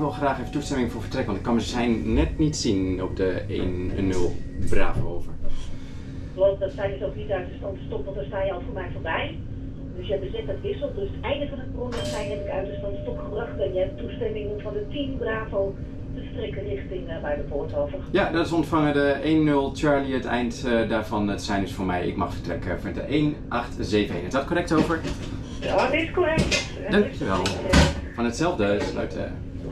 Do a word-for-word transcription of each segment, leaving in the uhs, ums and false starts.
wil graag even toestemming voor vertrek, want ik kan mijn sein net niet zien op de een nul Bravo over. Klopt, dat zijn dus ook niet uit de stand stop, want daar sta je al voor mij voorbij. Dus je hebt bezet dat wissel, dus het einde van het ProRail heb ik uit de stand stop gebracht en je hebt toestemming om van de tien Bravo te vertrekken richting uh, bij de poort over. Ja, dat is ontvangen de een nul Charlie, het eind uh, daarvan, het sein is voor mij, ik mag vertrekken van de een acht zeven een. Is dat correct over? Ja, dat is correct. Dankjewel. Van hetzelfde sluiten.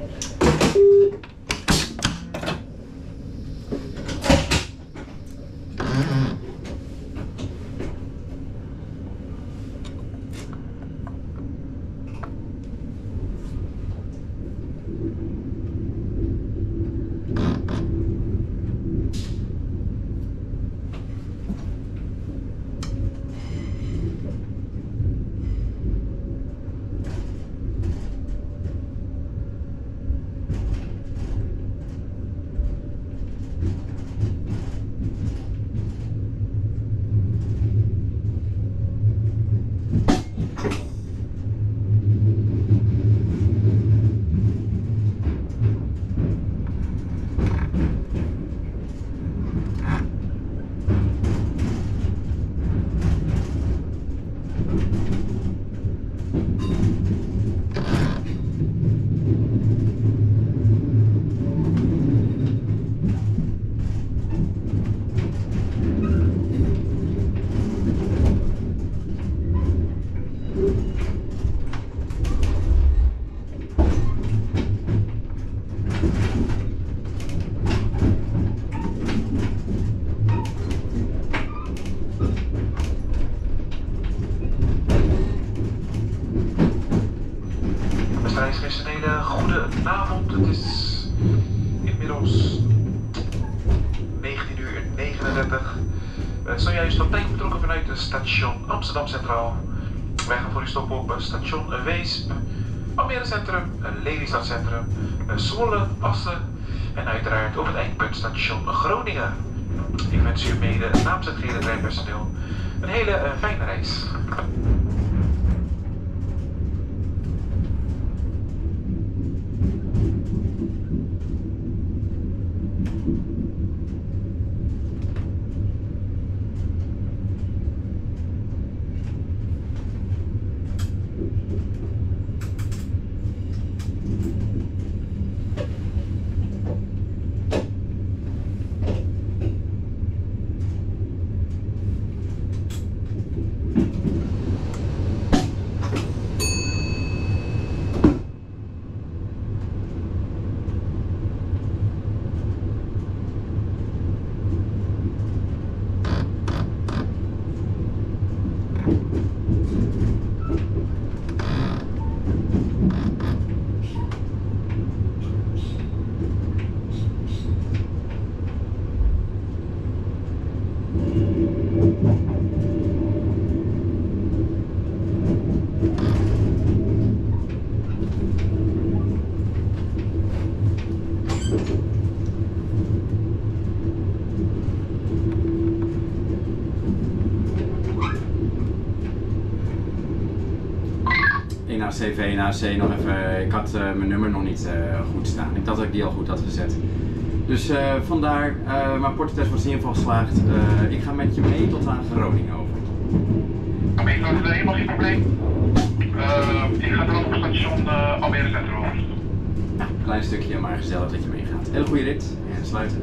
Een hele goede avond. Het is inmiddels negentien uur negenendertig. We zijn zojuist op tijd vertrokken vanuit het station Amsterdam Centraal. Wij gaan voor u stoppen op station Weesp, Almere Centrum, Lelystad Centrum, Zwolle, Assen en uiteraard op het eindpunt station Groningen. Ik wens u mede namens het gehele treinpersoneel een hele uh, fijne reis. A C V en A C nog even, ik had uh, mijn nummer nog niet uh, goed staan. Ik dacht dat ik die al goed had gezet. Dus uh, vandaar, uh, mijn portotest was in ieder geval geslaagd. Uh, ik ga met je mee tot aan Groningen over. Ik ga er helemaal geen probleem. Uh, ik ga er op station uh, Almere Centraal. Ja, klein stukje, maar gezellig dat je meegaat. Hele goede rit en sluiten.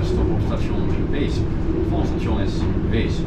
stop op station Weesp. Het volgende station is Weesp.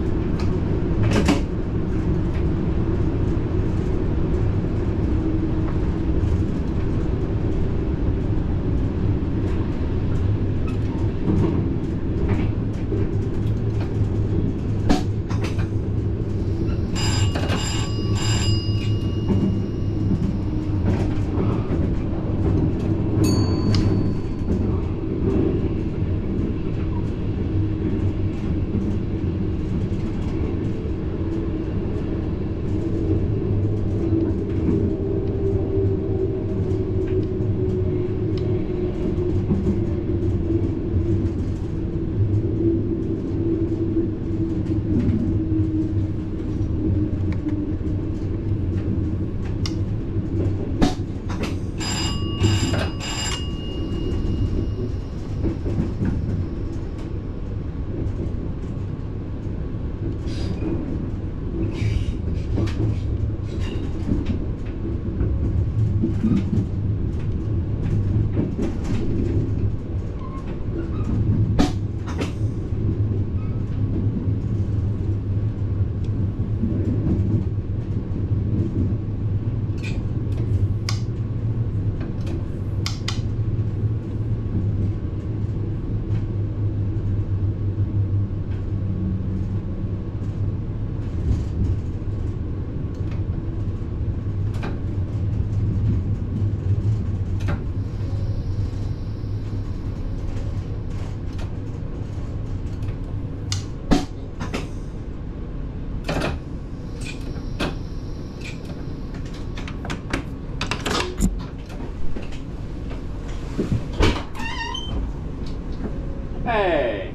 Hey!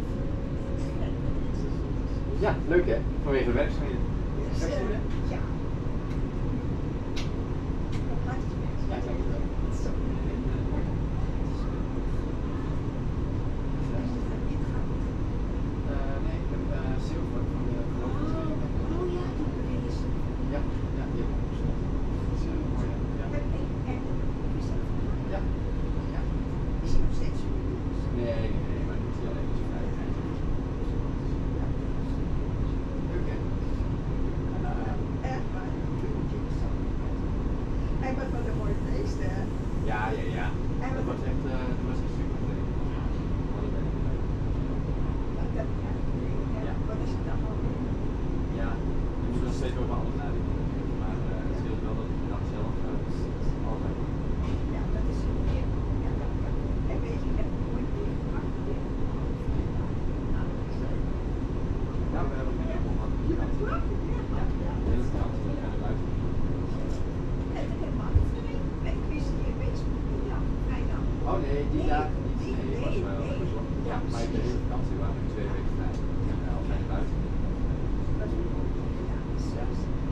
Ja, leuk hè? Vanwege de werkzaamheden. Ja. Ja, dank je wel. Nee, ik heb uh, zilver van de verloofde. Oh ja, die is. Ja, ja, die heb ik opgezocht. Dat is uh, mooi hè? Ja. Ja. Ja. Is hij nog steeds zo? Nee, nee, nee, maar doet hij alleen dus veiligheid. Ja. Leuk hè? En, uh, Echt waar. Hij was wel een mooi feest hè? ja, ja, ja. Dat was echt, uh, dat was echt super leuk. Ja. Wat is het dan ook? Ja, je moet nog steeds over alles nadenken. Maar uh, het scheelt wel dat ik de dag zelf uh, altijd. Ja, dat is het meer. Ja, dat kan. En weet je, dat moet je achter. Ja, we hebben geen helemaal gehad. Je bent klaar? Ja, ja. De hele kant is naar de buiten. En dat helemaal niet vreemd. Nee, ik wist niet, weet je, ja, vrijdag. Oh nee, die dagen niet. Nee, Nee, die was nee, wel. nee. Ja, maar ik de hele vakantie waren we twee weken vrij. En uh, altijd buiten. Ja, zo.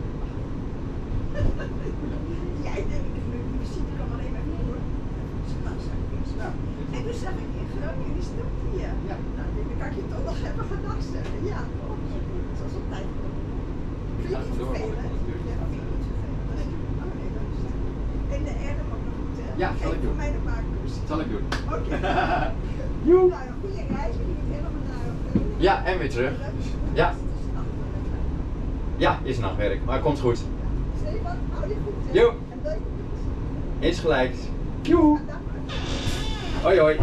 Jij denkt, de visite kwam alleen maar voor. Ja. En toen zag ik in Groningen, die stond hier. Ja. Nou, ik denk, dan kan ik je toch nog even gedag zeggen. Ja, toch? Zoals op tijd. Vind je Ga niet door, want ik vervelend? kon natuurlijk Ja, niet vind je niet vervelend? Oh nee, dat is het. En de erde ook nog goed, hè? Ja, zal ik Geef doen. voor mij de maakbus. Zal ik doen. Oké. Joe. Nou, een goede reis. We gaan helemaal naar Groningen. Ja, en weer terug. Ja. Ja, is nachtwerk, maar komt goed. Stefan, hou je goed, hè? Jo. En leuk. Insgelijks. Joe. Ja, dag maar. Hoi hoi.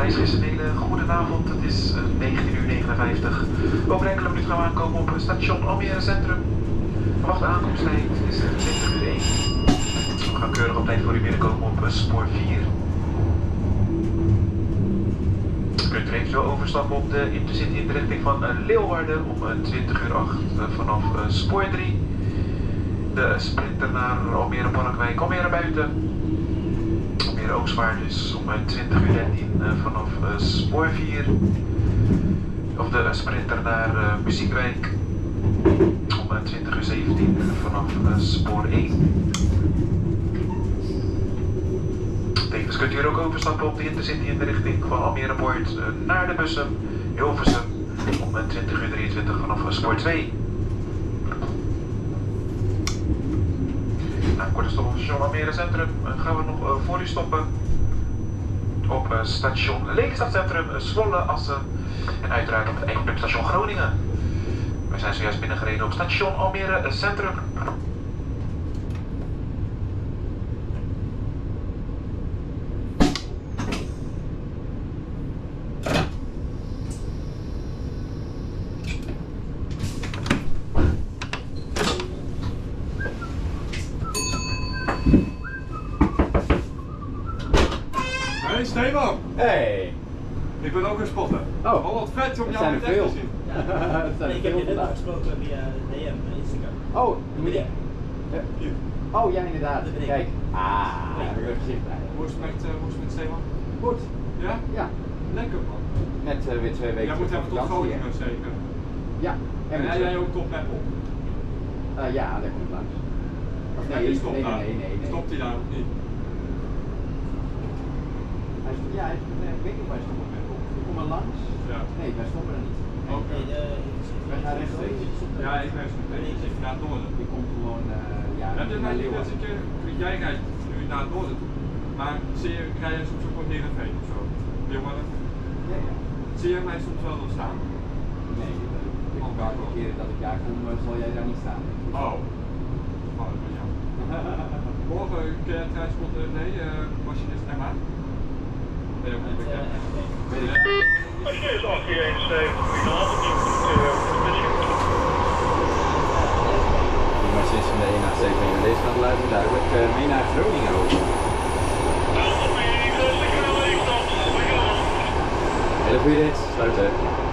reizigers, een hele goede avond. Het is uh, negentien uur negenenvijftig. Over enkele minuten gaan we aankomen op station Almere Centrum. Verwachte aankomsttijd is twintig uur één. We gaan keurig op tijd voor u binnenkomen op uh, spoor vier. U kunt er eventueel overstappen op de intercity in de richting van uh, Leeuwarden om uh, twintig uur acht uh, vanaf uh, spoor drie. De sprinter naar Almere Parkwijk, Almere Buiten. Almere Oogswaard dus om uh, twintig uur dertien uh, vanaf uh, spoor vier. Of de uh, sprinter naar uh, Muziekwijk om uh, twintig uur zeventien uh, vanaf uh, spoor één. Tevens kunt u er ook overstappen op de intercity in de richting van Almere Poort uh, naar de bussen Hilversum om uh, twintig uur drieëntwintig vanaf uh, spoor twee. Na een korte stop op station Almere Centrum uh, gaan we nog uh, voor u stoppen op uh, station Lelystad Centrum, uh, Zwolle, Assen en uiteraard op het eindpunt station Groningen. We zijn zojuist binnengereden op station Almere uh, Centrum. Hey Stefan! Hey! Ik ben ook een spotter. Oh, Oh wat vet om het jou zijn in er het echt veel. te zien. Ja. Het zijn er Ik heb veel je net vandaag. afgesproken via D M en Instagram. Oh, die moet ben ik. ik. Ja. Nu. Oh ja, inderdaad. Dat ben ik. Kijk. Ah, Ja. heb ik een gezicht bij. Hoe is het met, uh, hoe is het met Stefan? Goed. Ja? Ja, Lekker man. net uh, weer twee weken Jij moet terug even van tot vakantie, Groningen zeker. hè? Ja. En weer jij, jij terug. ook tot Meppel? Uh, ja, daar komt langs. Of Ja, nee, die stopt nee, daar. nee, nee, nee. Stopt hij daar of niet? Hij is, ja, hij is, nee, ik weet niet waar hij stopt met Meppel. We komen langs. Ja. Nee, wij stoppen er niet. Oké. Nee, de, Wij gaan rechtstreeks. Ja, ik ben zo meteen. Ik zit naar het noorden. Die komt gewoon, uh, ja, Heb je naar mij niet Leeuwarden. eens een keer, jij rijdt nu naar het noorden toe, maar zie je, rij je soms ook gewoon Hoogeveen of zo? Leeuwarden? Ja, ja. Zie je mij soms wel nog staan? Nee, ik Oh, elke oh. keer dat ik daar kom, uh, zal jij daar niet staan. Oh. Oh, dat ben jammer. Morgen kun je trouwens rond de nee, uh, Machinist M A. Ben je ook niet met bekend? uh, F B. Weet ik. Machinist achttien eenenzeventig, goedenavond, nieuw Die machinist van de een naar zeven in deze gaat luiden duidelijk uh, mee naar Groningen over. Hele goede rit, sluiten.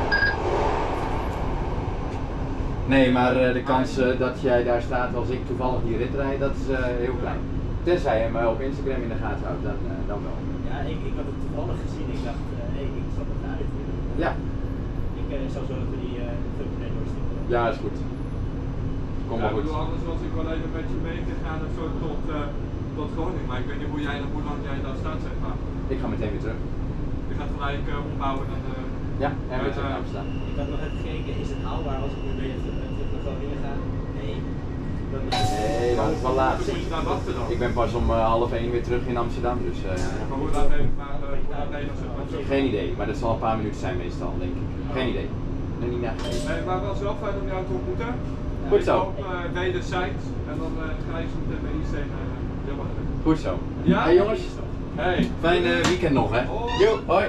Nee, maar uh, de kans uh, dat jij daar staat als ik toevallig die rit rijd, dat is uh, heel klein. Tenzij je me op Instagram in de gaten houdt, dan, uh, dan wel. Ja, ik, ik had het toevallig gezien. Ik dacht, hé, uh, hey, ik stap het naar dit weer. Ja, Ik uh, zal zo even die uh, filmpje doorsturen. ja, is goed. Kom Ja, maar ik goed. bedoel, anders was ik wel even met je meegegaan of zo tot, uh, tot Groningen, maar ik weet niet hoe, jij, hoe lang jij daar staat, zeg maar. Ik ga meteen weer terug. Je gaat gelijk uh, ombouwen en uh, Ja, en weer Ja, terug uh, naar Amsterdam. Ik had nog even gekeken, is het haalbaar als ik nu weer terug terug naar Groningen ga? Nee. Dan is het Nee, dat is wel laat. dus moet je daar wachten dan. Ik ben pas om uh, half één weer terug in Amsterdam, dus uh, Maar hoe laat ben maar, uh, hoe laat ben je dan zo? zo? geen idee. Maar dat zal een paar minuten zijn meestal, denk ik. Geen idee. Nee, niet nagekeken. Nee, maar wel zelf fijn om jou te ontmoeten. Goed zo. Op uh, wederzijds en dan uh, ga je zo meteen bij I C naar uh, Leeuwarden. Goed zo. Ja? Hey jongens, Hey. fijn uh, weekend nog hè. Hoi. Jo, hoi.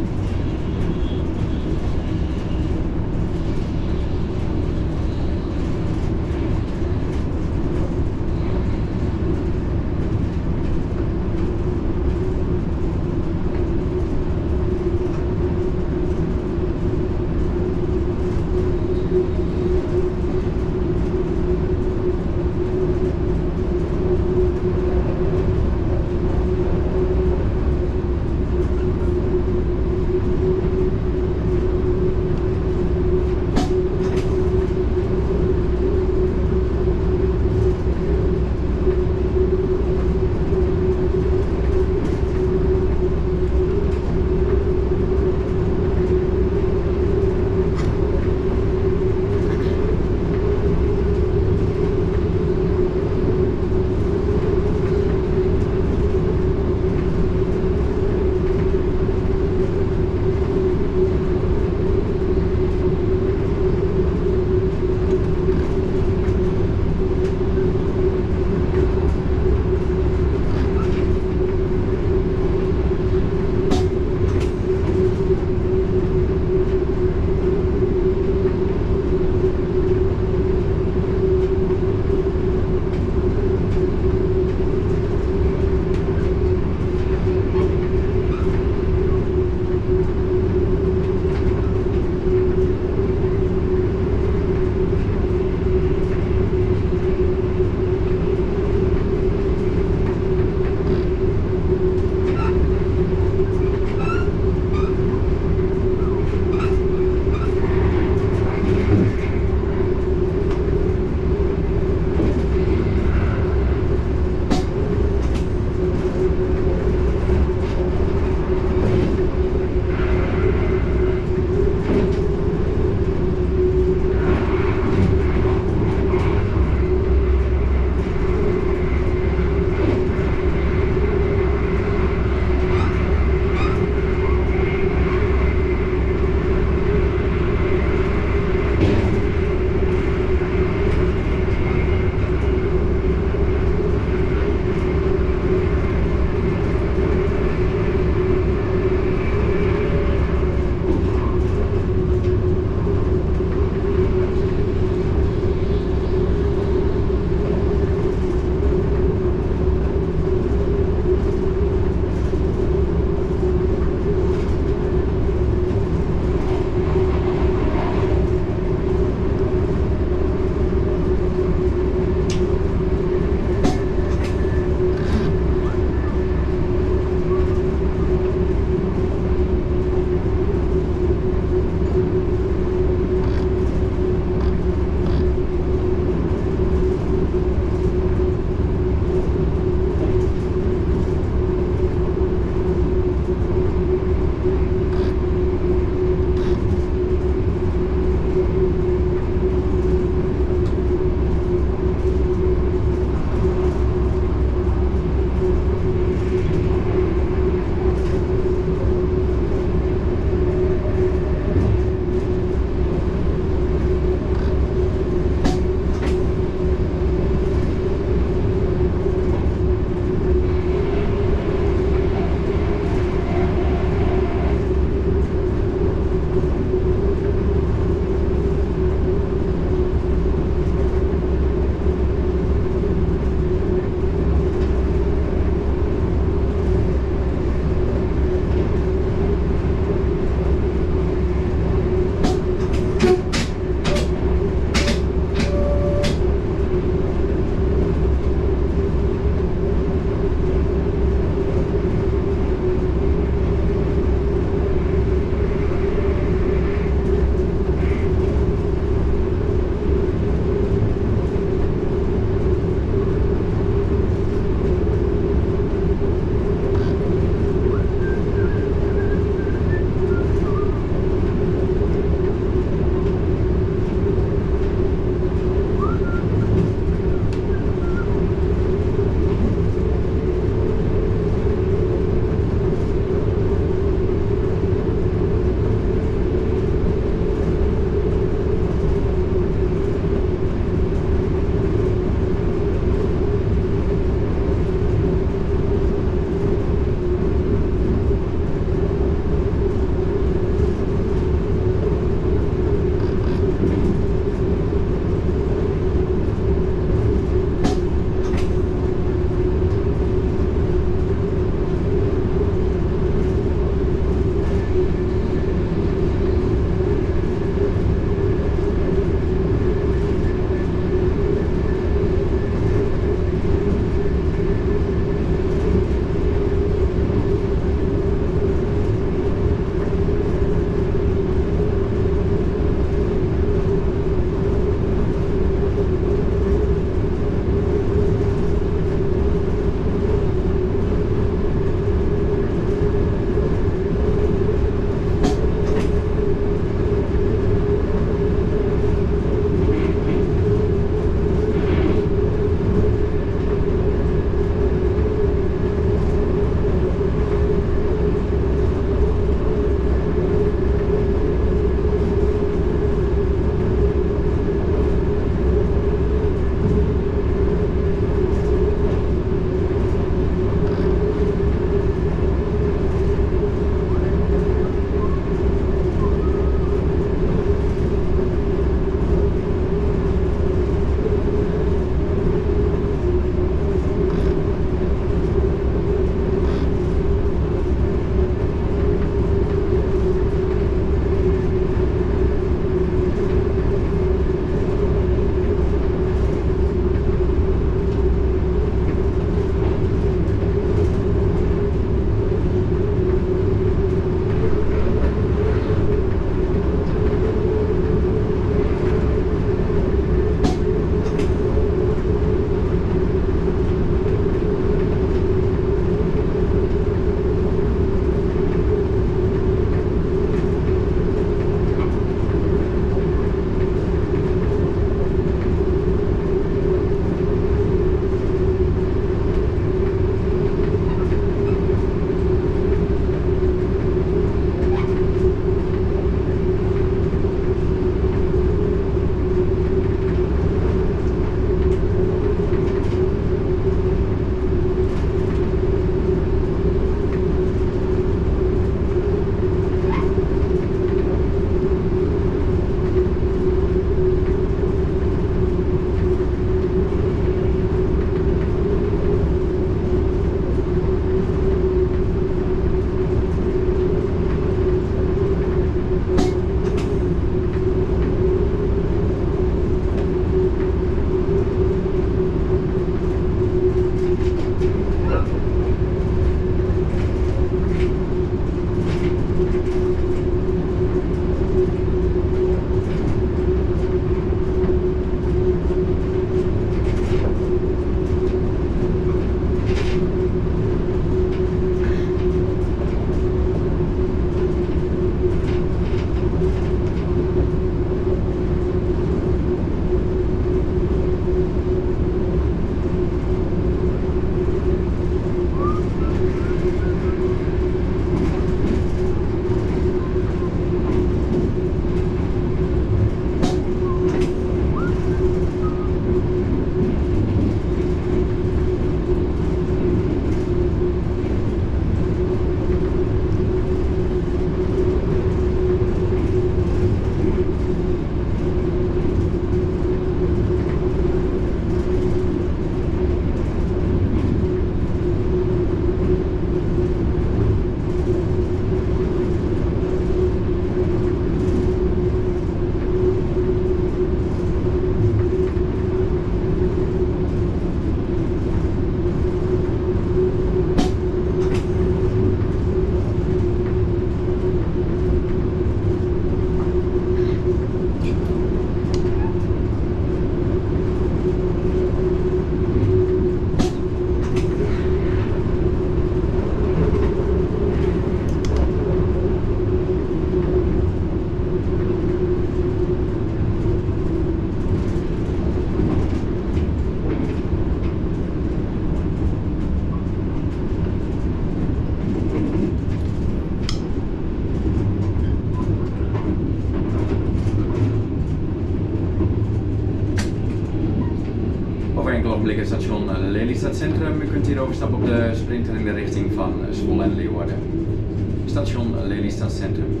enkele ogenblikken station Lelystad Centrum. U kunt hier overstappen op de sprinter in de richting van Zwolle en Leeuwarden. Station Lelystad Centrum.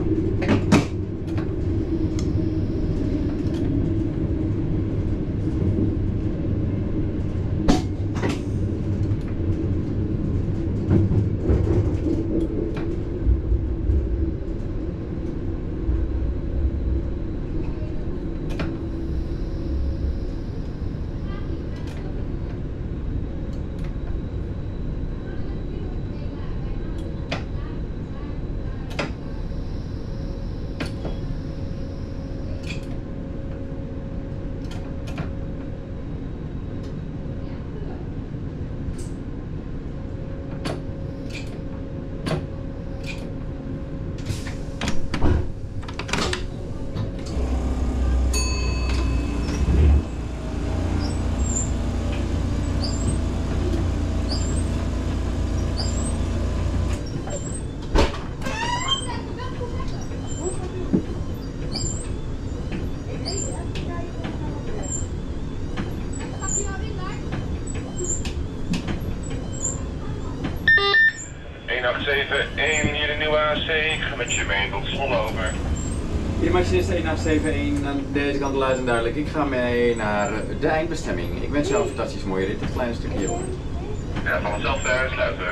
acht zeven een, hier de nieuwe A C, ik ga met je mee tot Zwolle over. Hier Machinist een acht zeven een, aan deze kant luid en duidelijk. Ik ga mee naar de eindbestemming. Ik wens jou een fantastisch mooie rit, dit kleine stukje hiervoor. Ja, van hetzelfde uit, sluiten.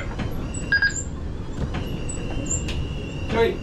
Doei!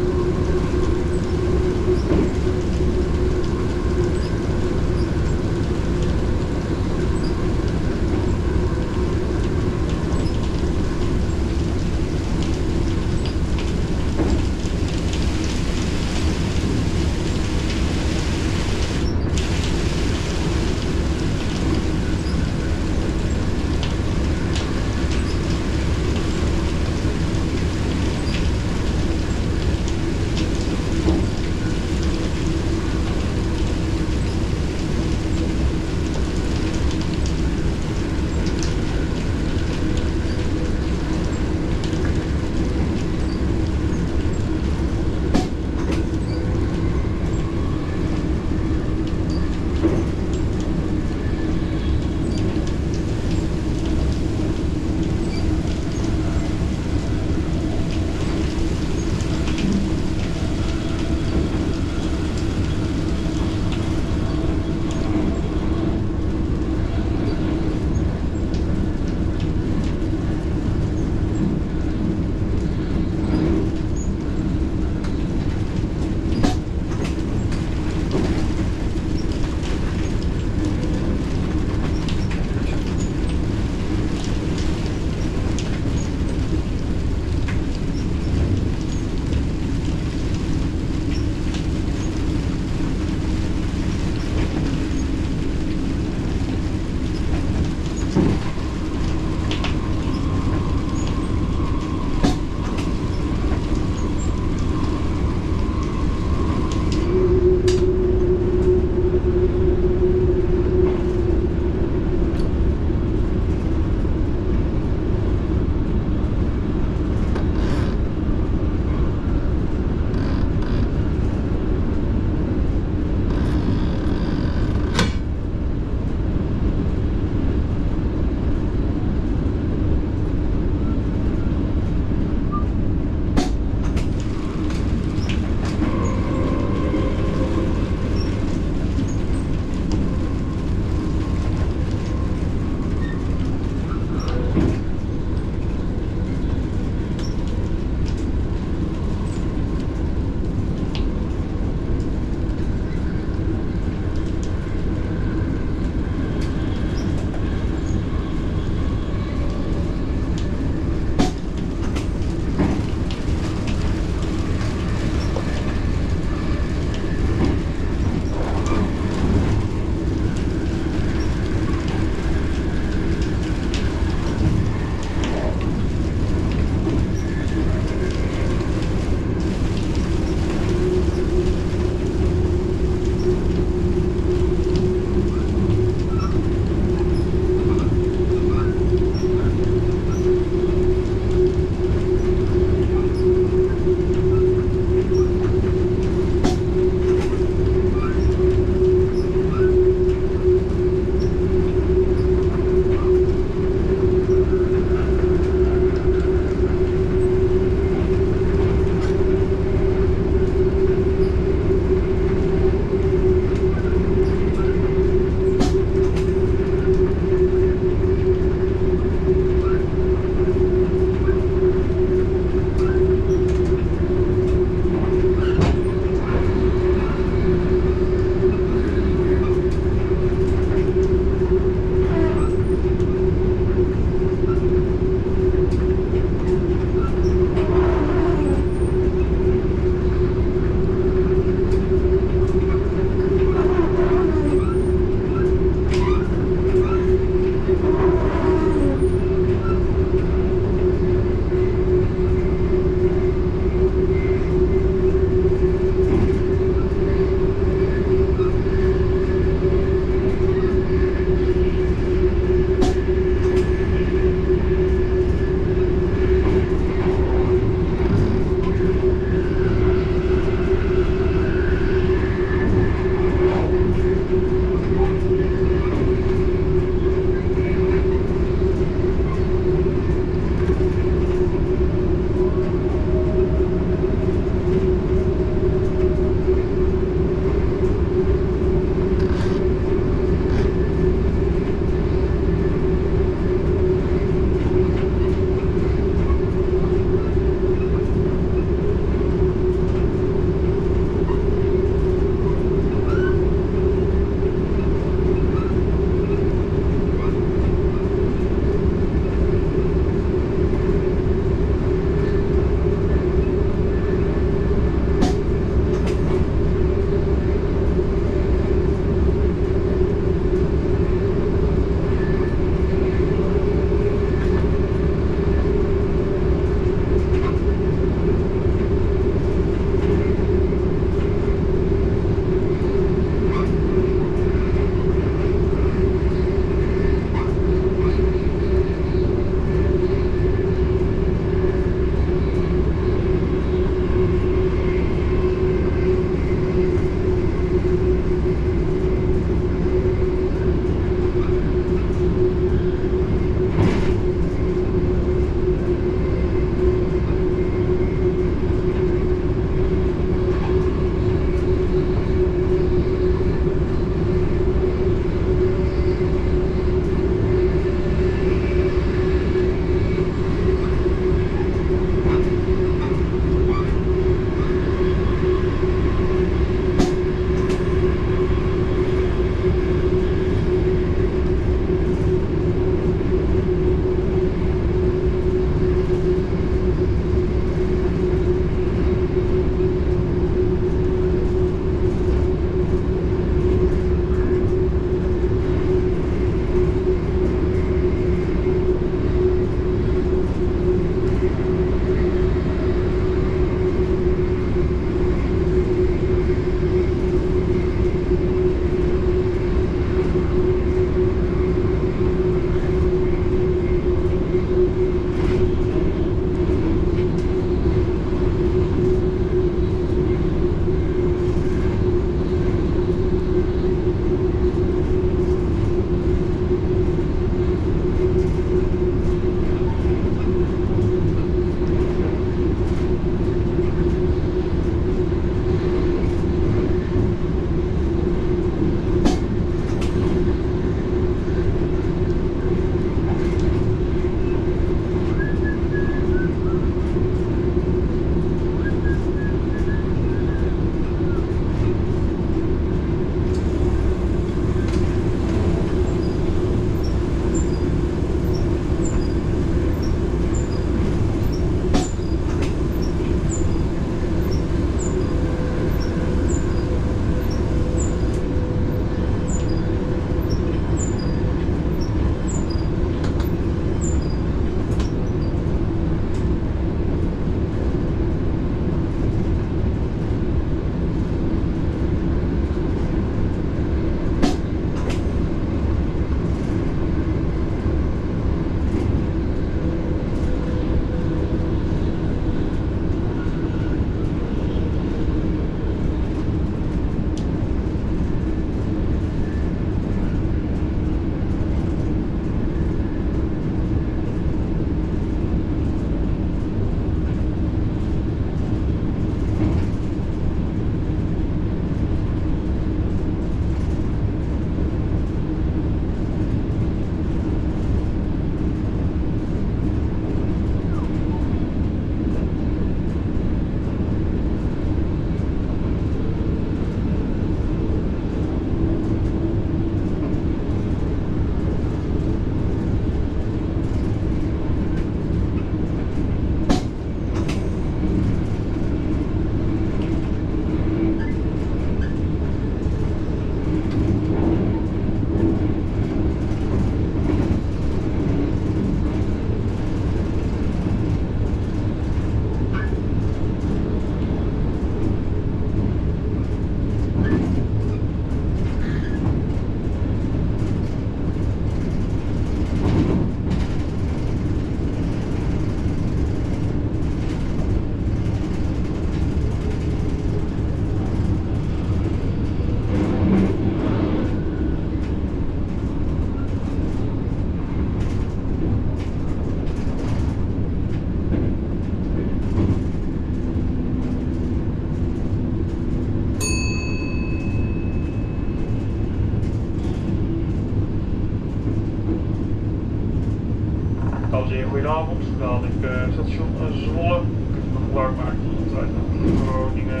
Goedenavond, dan ik uh, station uh, Zwolle. Ik heb nog gebruik gemaakt van de trein naar Groningen.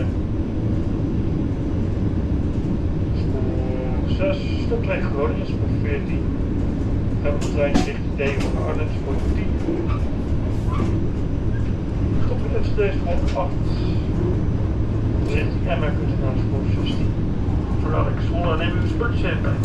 Spoor zes, stoplijn Groningen, spoor veertien. We hebben de trein richting Deventer naar Arnhem, spoor tien. Stoplijn Enschede, spoor acht. Richting Emmen kunt u naar spoor zestien. Voordat ik Zwolle neem u spultjes even bij.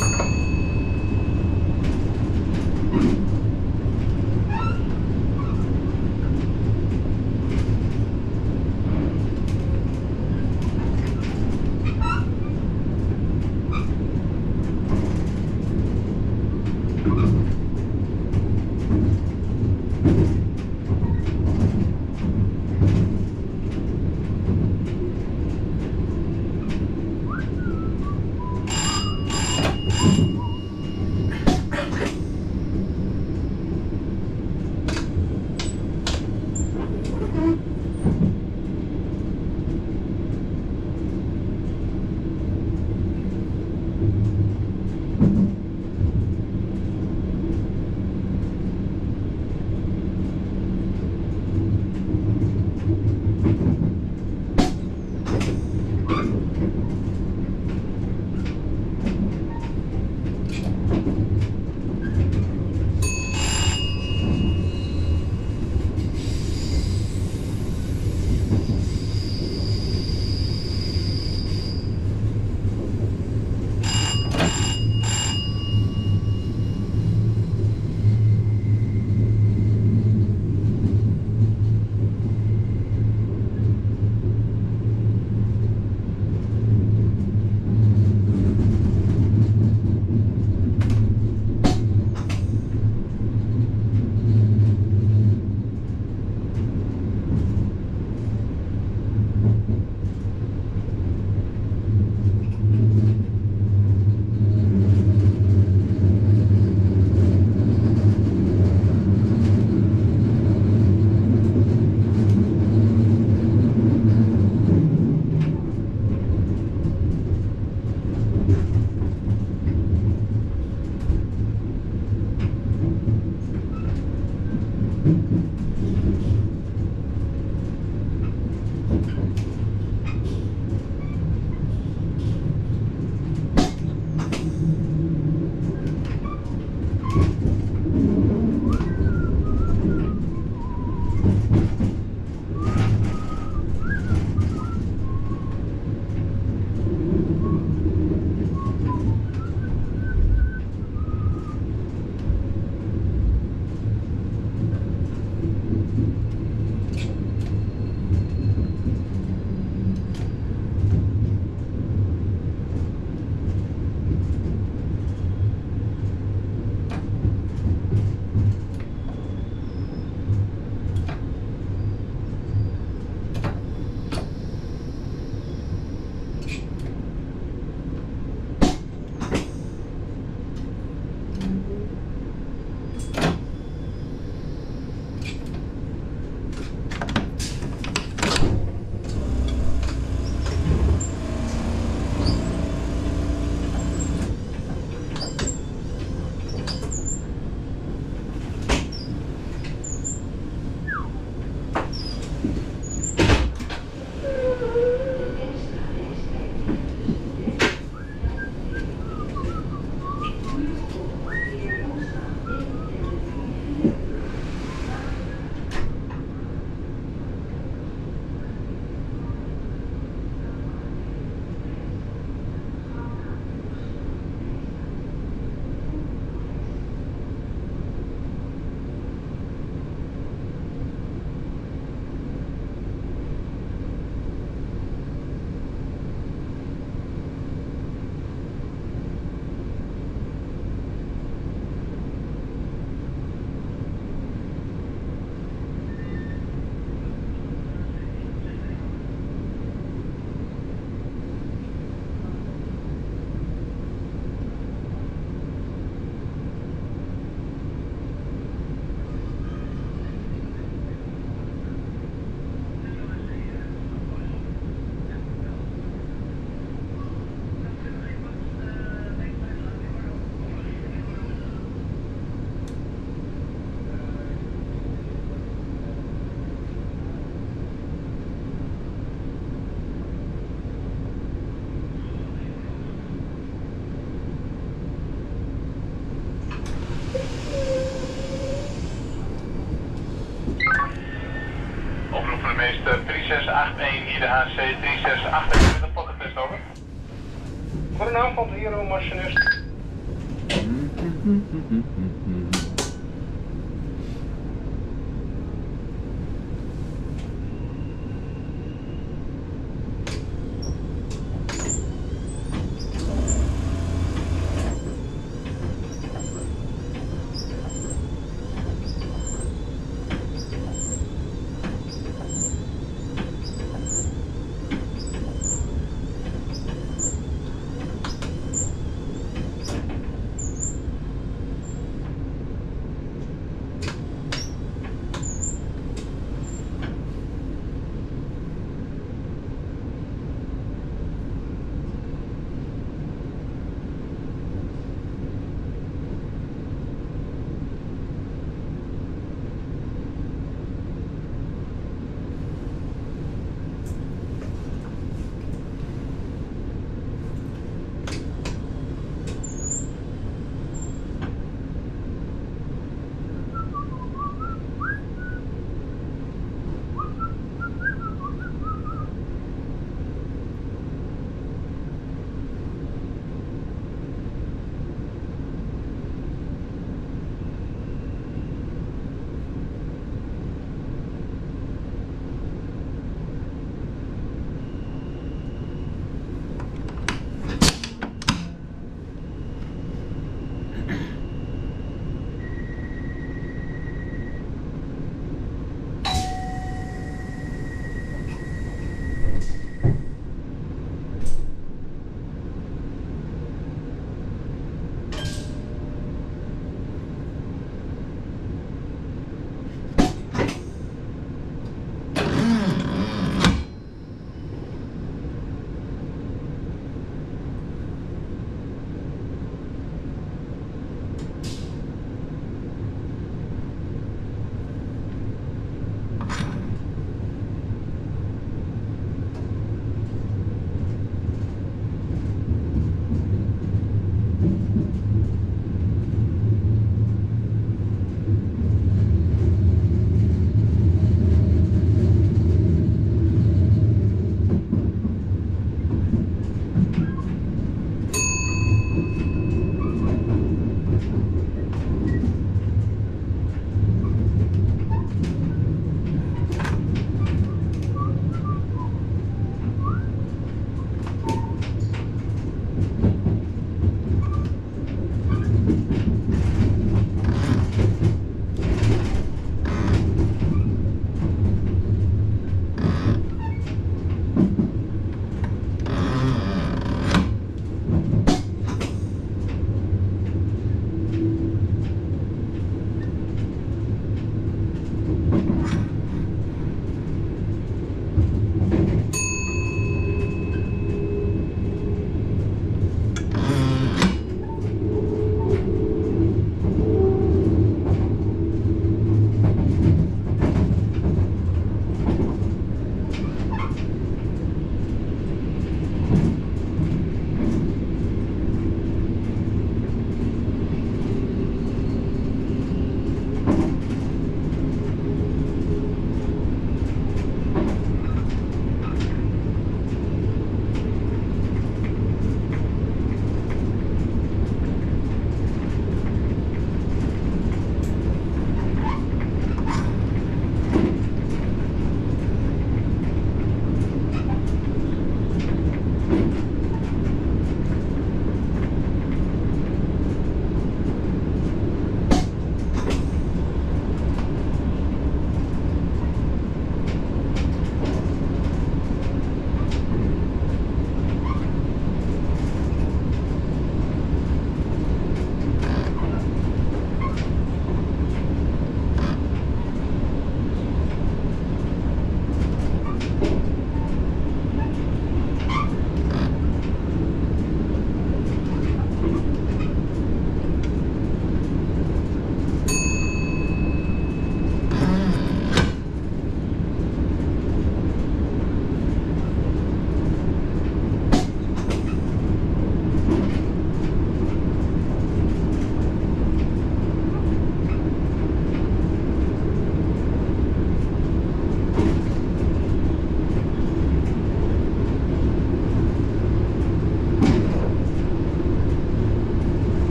hier de H C drie zes acht met een pocketest over. Goedenavond, hier Machinist.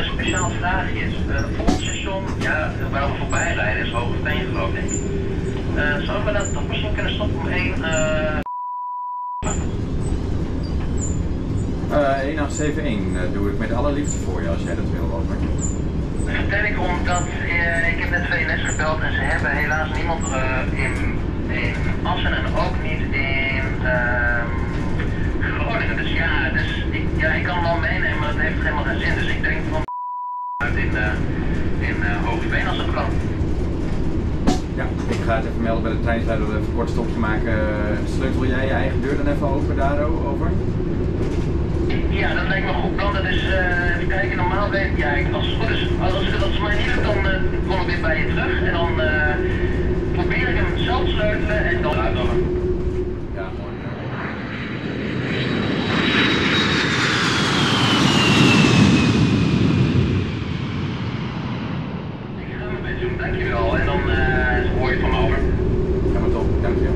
een speciaal vraagje is. Uh, het volgende station, ja, waar we voorbij rijden is Hoogeveen geloof ik. Uh, zouden we dat toch misschien kunnen stoppen om één... Uh... Uh, één acht zeven één uh, doe ik met alle liefde voor je als jij dat wil, over. Dat vertel ik omdat uh, ik heb net V N S gebeld en ze hebben helaas niemand uh, in, in Assen en ook niet in uh, Groningen. Dus ja, dus ik, ja, ik kan hem wel meenemen, maar dat heeft helemaal geen zin. Dus ik denk van uit in, uh, in uh, Hoogeveen als het kan. Ja, ik ga het even melden bij de treinsleider dat we even een kort stopje maken. Sleutel jij je eigen deur dan even open, Daro, over? Ja, dat lijkt me een goed plan. Dat is, uh, even kijken, normaal weet ik, ja, als het goed is, als, als, als het mij niet lukt, dan uh, kom ik weer bij je terug. En dan uh, probeer ik hem zelf sleutelen en dan uitloggen. Ja, mooi. Ik ga mijn best doen, dankjewel. En dan uh, hoor je van me over. Ja, maar top, dankjewel.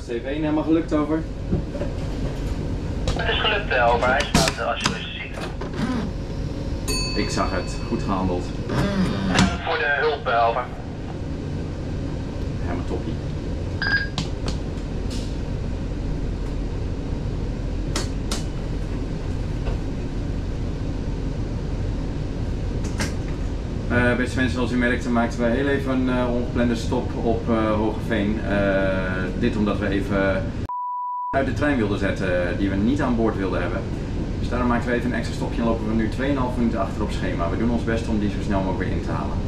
C V één helemaal gelukt over? Het is gelukt uh, over ijsfout, als je dus ziet. Ik zag het, goed gehandeld. En voor de hulp uh, over. Helemaal toppie. Uh, beste mensen, zoals u merkte maakten we heel even een uh, ongeplande stop op uh, Hoogeveen. Uh, dit omdat we even uit de trein wilden zetten die we niet aan boord wilden hebben. Dus daarom maken we even een extra stopje en lopen we nu twee komma vijf minuten achter op schema. We doen ons best om die zo snel mogelijk weer in te halen.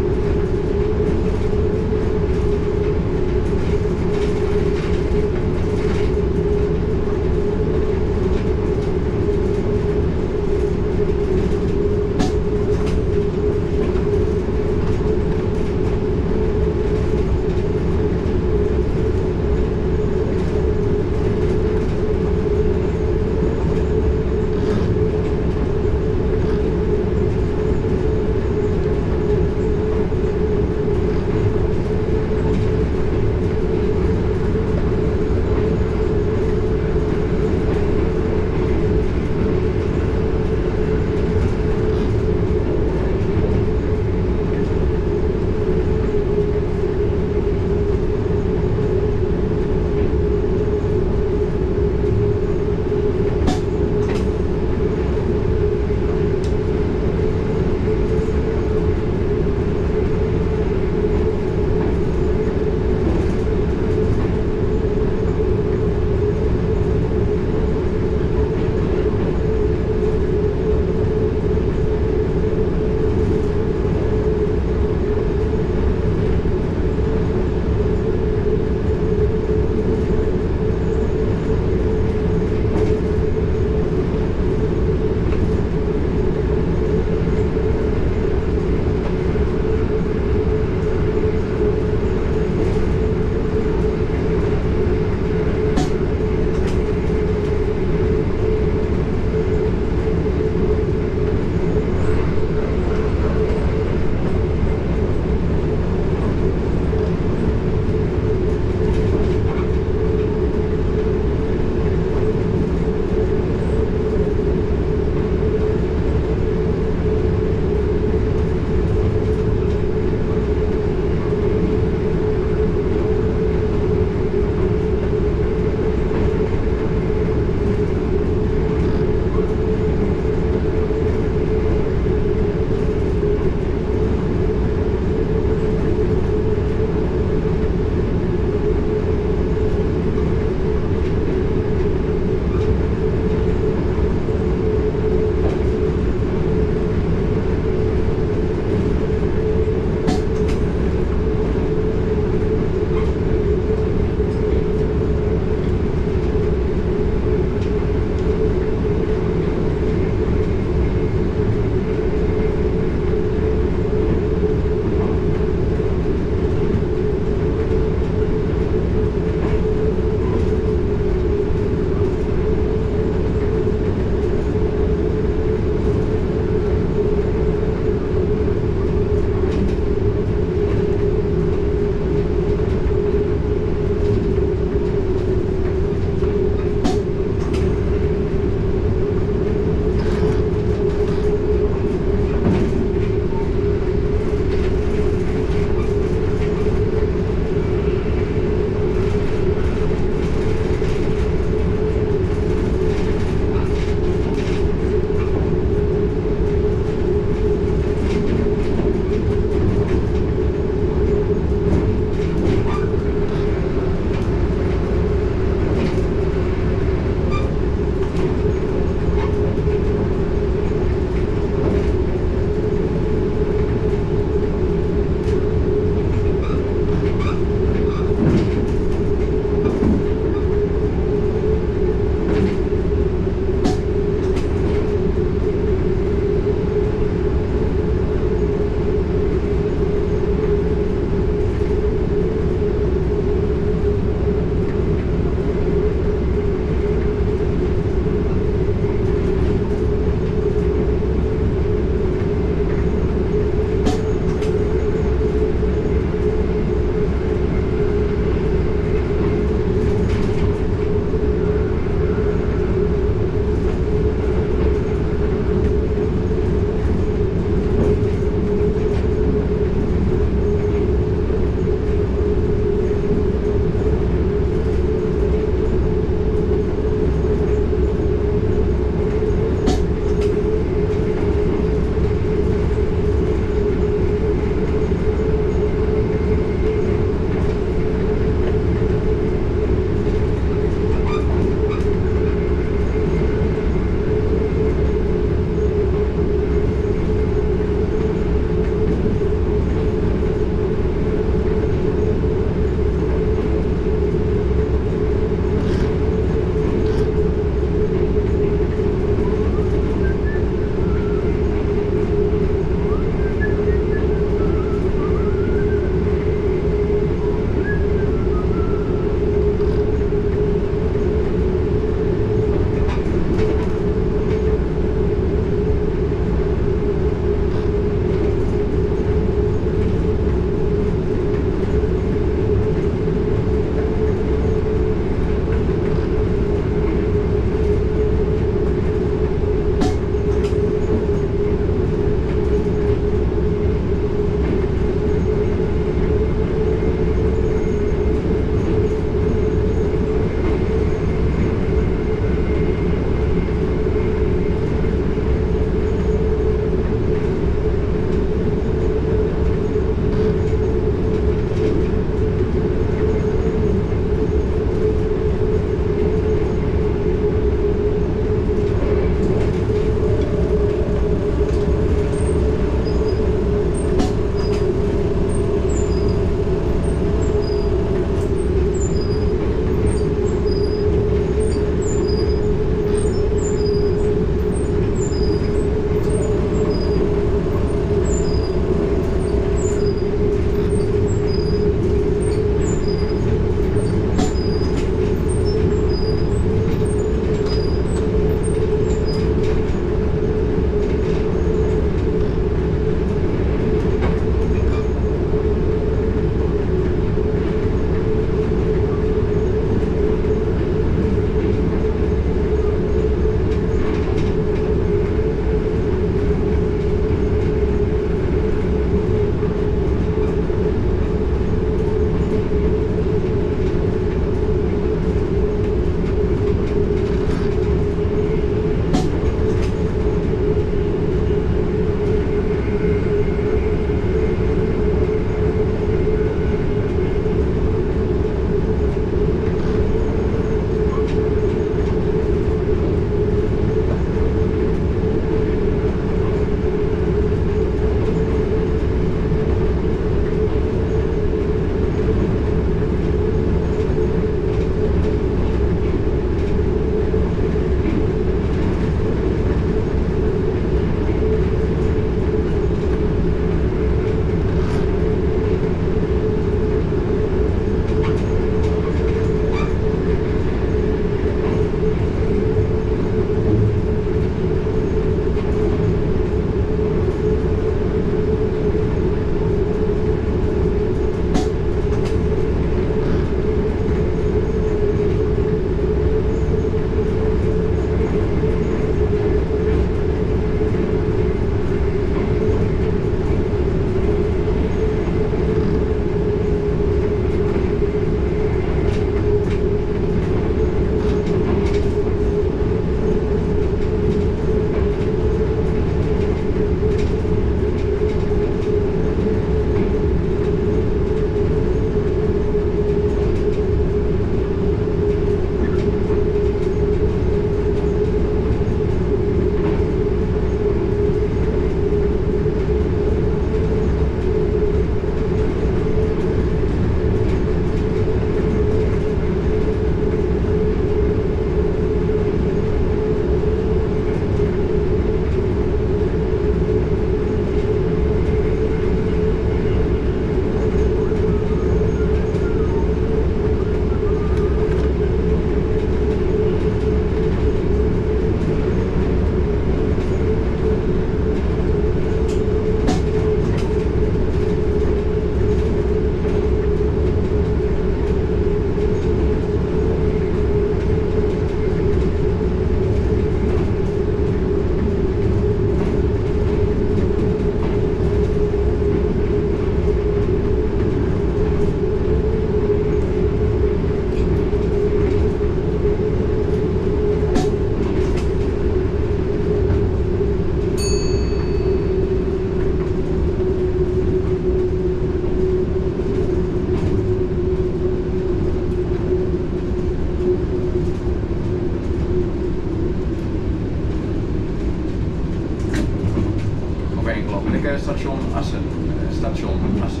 station Assen. Uh, station Assen.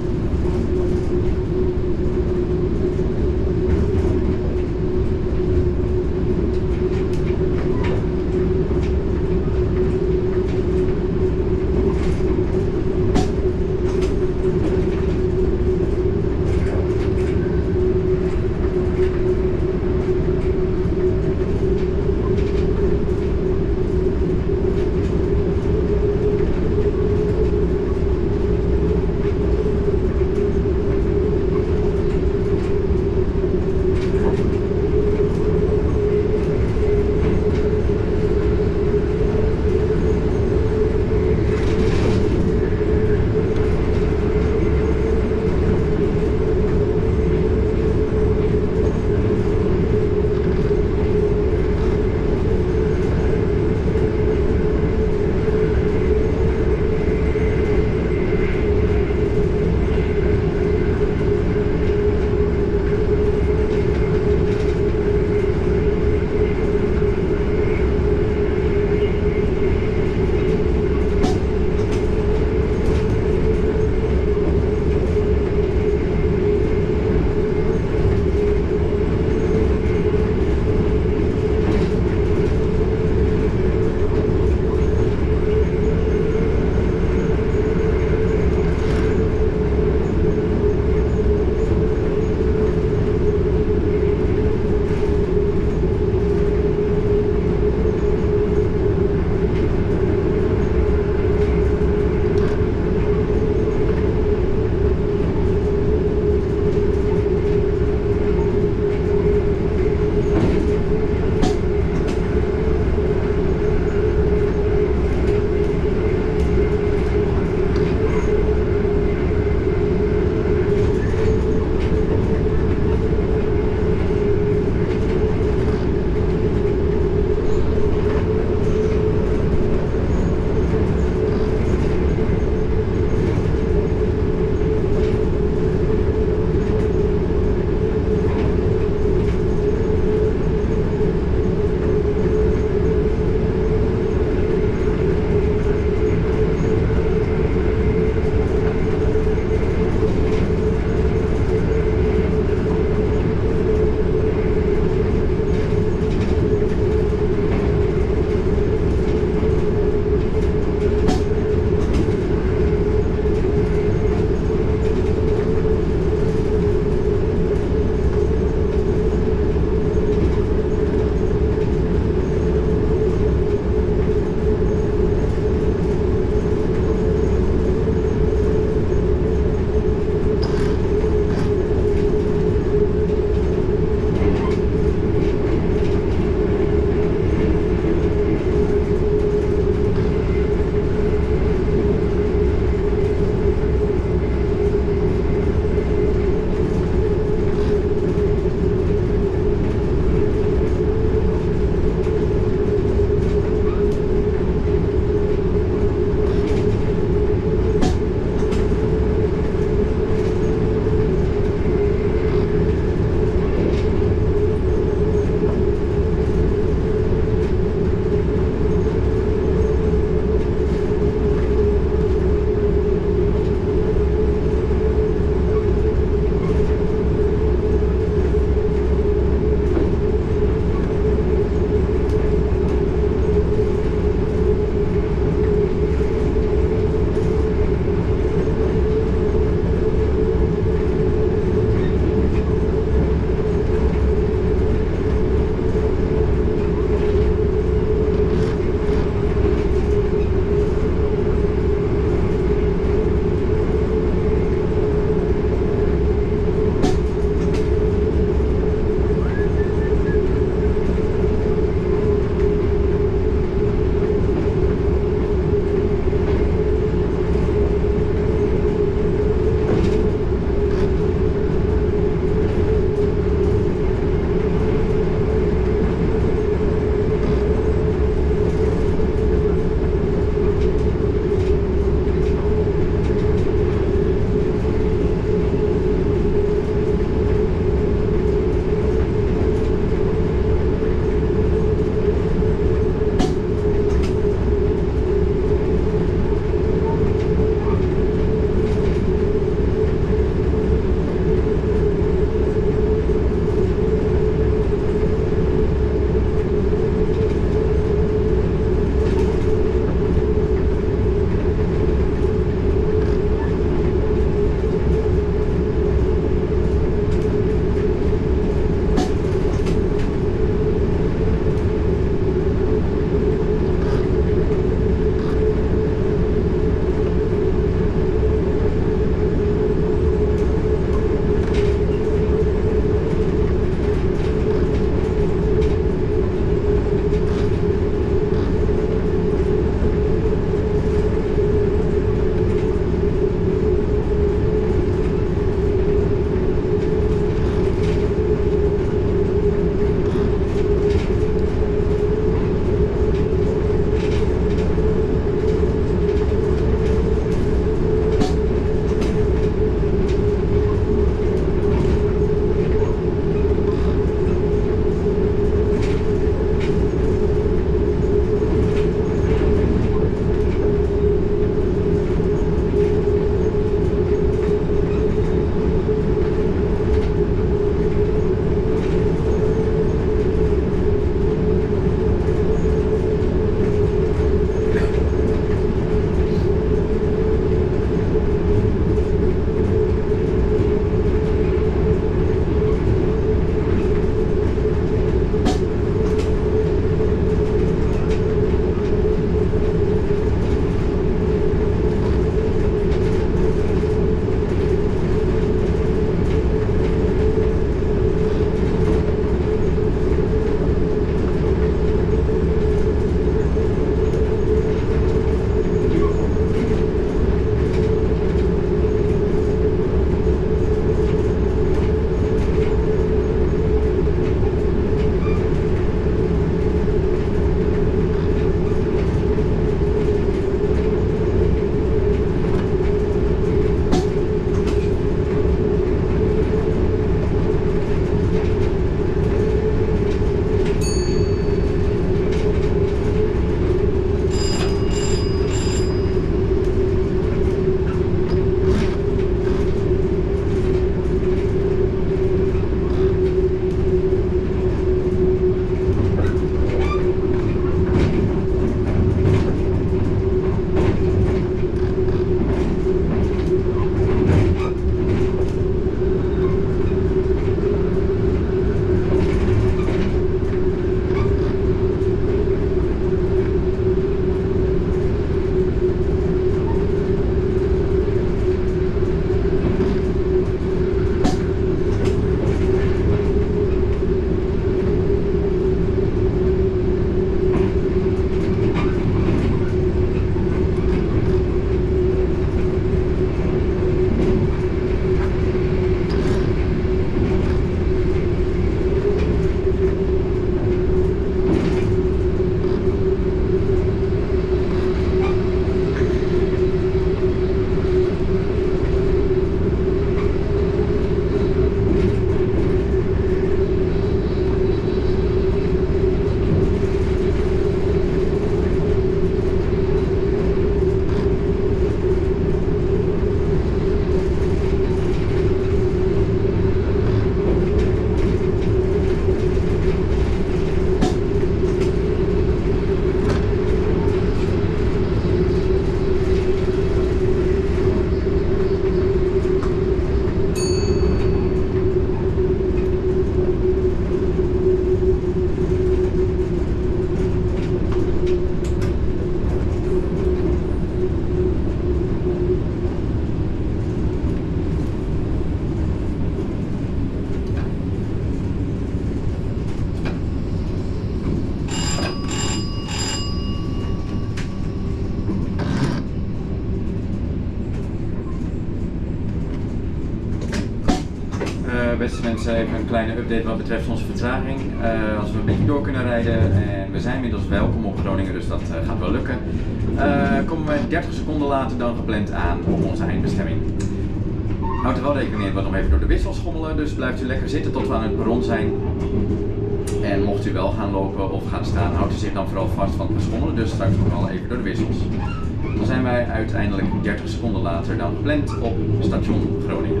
beste mensen, even een kleine update wat betreft onze vertraging. Uh, als we een beetje door kunnen rijden en we zijn inmiddels welkom op Groningen, dus dat uh, gaat wel lukken. Uh, komen we dertig seconden later dan gepland aan op onze eindbestemming. Houd er wel rekening mee dat we nog even door de wissel schommelen, dus blijft u lekker zitten tot we aan het perron zijn. En mocht u wel gaan lopen of gaan staan, houdt u zich dan vooral vast van het schommelen, dus straks nog wel even door de wissels. Dan zijn wij uiteindelijk dertig seconden later dan gepland op station Groningen.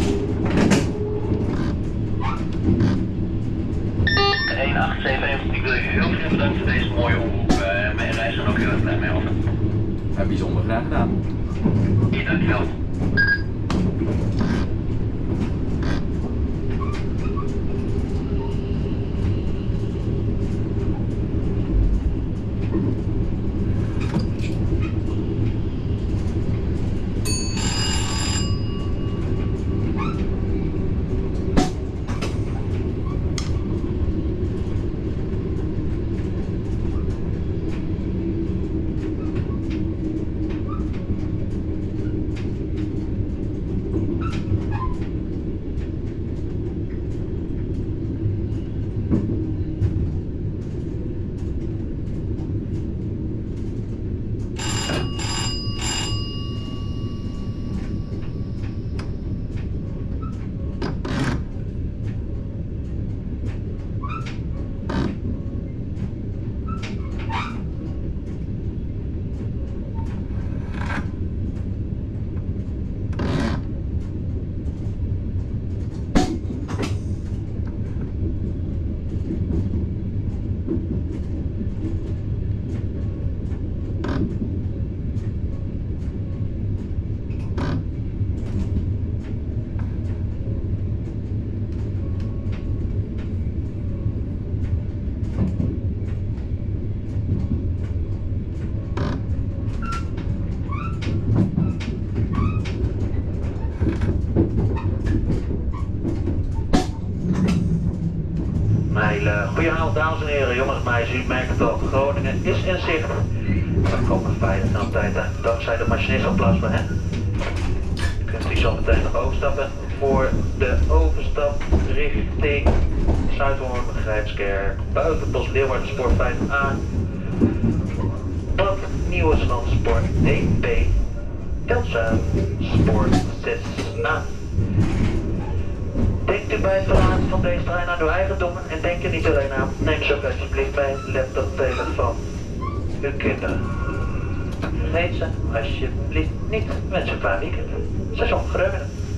een acht zeven een, ik wil je heel veel bedanken voor deze mooie omroep. Uh, mijn reis er ook heel erg blij mee over. Uh, bijzonder graag gedaan. Ja, dankjewel. Goedenavond dames en heren, jongens en meisjes, u merkt het al, Groningen is in zicht. We komen veilig naar tijd dankzij de machinist op hen. Kunt u zo meteen nog overstappen voor de overstap richting Zuidhoorn, Grijpskerk, Buitenbos, Leeuwarden, spoor vijf A. Dat nieuwe spoor D P, Delft, spoor zes A. Denkt u bij het verlaten van deze trein aan uw eigendommen en denk er niet alleen aan, neem ze ook alsjeblieft bij laptop, telefoon, uw kinderen. Vergeet ze alsjeblieft niet, wens een fijn weekend. Seizoen Groningen.